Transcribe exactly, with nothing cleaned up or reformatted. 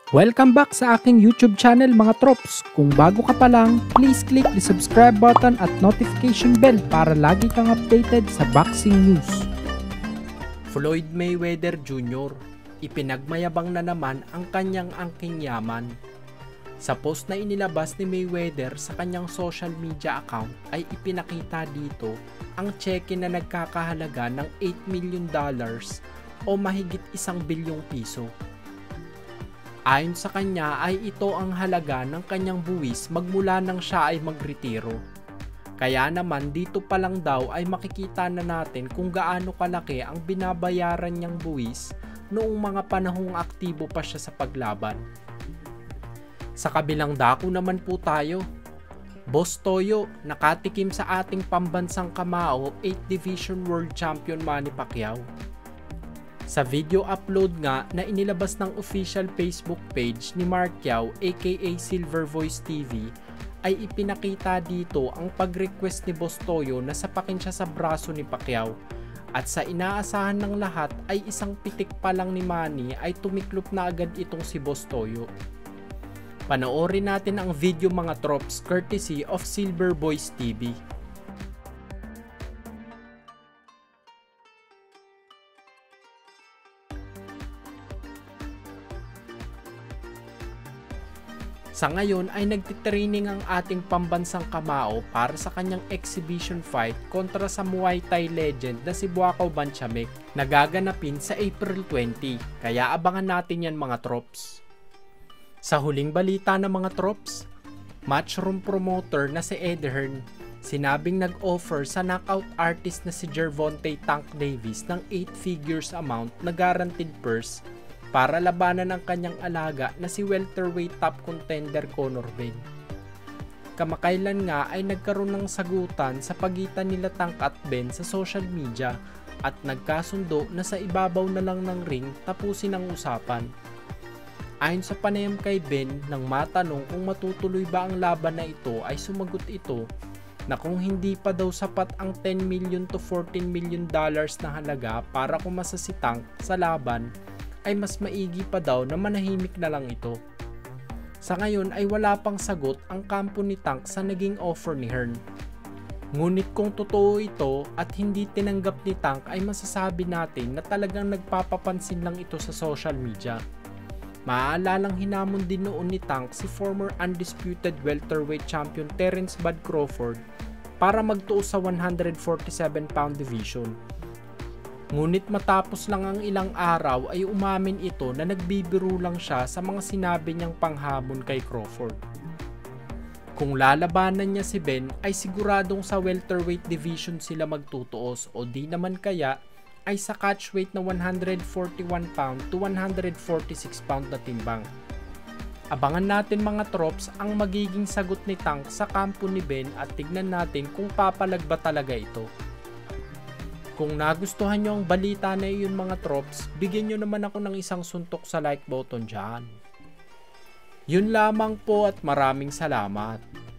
Welcome back sa aking YouTube channel mga trops. Kung bago ka pa lang, please click the subscribe button at notification bell para lagi kang updated sa boxing news. Floyd Mayweather Junior Ipinagmayabang na naman ang kanyang angking yaman. Sa post na inilabas ni Mayweather sa kanyang social media account ay ipinakita dito ang cheque na nagkakahalaga ng eight million dollars o mahigit isang bilyong piso. Ayon sa kanya ay ito ang halaga ng kanyang buwis magmula nang siya ay magretiro. Kaya naman dito pa lang daw ay makikita na natin kung gaano kalaki ang binabayaran niyang buwis noong mga panahong aktibo pa siya sa paglaban. Sa kabilang dako naman po tayo. Boss Toyo nakatikim sa ating pambansang kamao eighth Division World Champion Manny Pacquiao. Sa video upload nga na inilabas ng official Facebook page ni Marquiao aka Silver Voice T V ay ipinakita dito ang pag-request ni Boss Toyo na sapakin siya sa braso ni Pacquiao. At sa inaasahan ng lahat ay isang pitik pa lang ni Manny ay tumiklop na agad itong si Boss Toyo. Panoorin natin ang video mga trops courtesy of Silver Voice T V. Sa ngayon ay nagtitraining ang ating pambansang kamao para sa kanyang exhibition fight kontra sa Muay Thai legend na si Buakaw Banchamek na gaganapin sa April twentieth, kaya abangan natin yan mga trops. Sa huling balita ng mga trops, matchroom promoter na si Eddie Hearn sinabing nag-offer sa knockout artist na si Gervonta Tank Davis ng eight figures amount na guaranteed purse para labanan ang kanyang alaga na si welterweight top contender Conor Benn. Kamakailan nga ay nagkaroon ng sagutan sa pagitan nila Tank at Benn sa social media at nagkasundo na sa ibabaw na lang ng ring tapusin ang usapan. Ayon sa panayam kay Benn nang matanong kung matutuloy ba ang laban na ito ay sumagot ito na kung hindi pa daw sapat ang ten million to fourteen million dollars na halaga para kumasa si Tank sa laban ay mas maigi pa daw na manahimik na lang ito. Sa ngayon ay wala pang sagot ang kampo ni Tank sa naging offer ni Hearn. Ngunit kung totoo ito at hindi tinanggap ni Tank ay masasabi natin na talagang nagpapapansin lang ito sa social media. Maaalalang hinamon din noon ni Tank si former undisputed welterweight champion Terence Bud Crawford para magtuos sa one forty-seven pound division. Ngunit matapos lang ang ilang araw ay umamin ito na nagbibiro lang siya sa mga sinabi niyang panghamon kay Crawford. Kung lalabanan niya si Benn ay siguradong sa welterweight division sila magtutuos o di naman kaya ay sa catchweight na one forty-one pound to one forty-six pound na timbang. Abangan natin mga trops ang magiging sagot ni Tank sa kampo ni Benn at tignan natin kung papalag ba talaga ito. Kung nagustuhan nyo ang balita na iyon mga trops, bigyan nyo naman ako ng isang suntok sa like button dyan. Yun lamang po at maraming salamat.